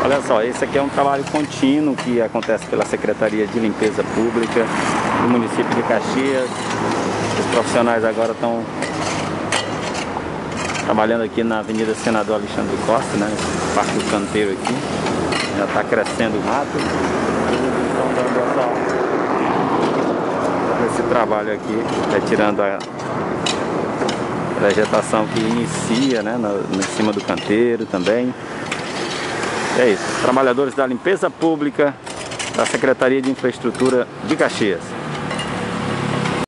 Olha só, esse aqui é um trabalho contínuo que acontece pela Secretaria de Limpeza Pública do município de Caxias. Os profissionais agora estão trabalhando aqui na Avenida Senador Alexandre Costa, né? Nesse Parque do Canteiro aqui. Já está crescendo o mato. Eles estão dando esse trabalho aqui, retirando a vegetação que inicia, né, em cima do canteiro também. É isso, trabalhadores da limpeza pública da Secretaria de Infraestrutura de Caxias.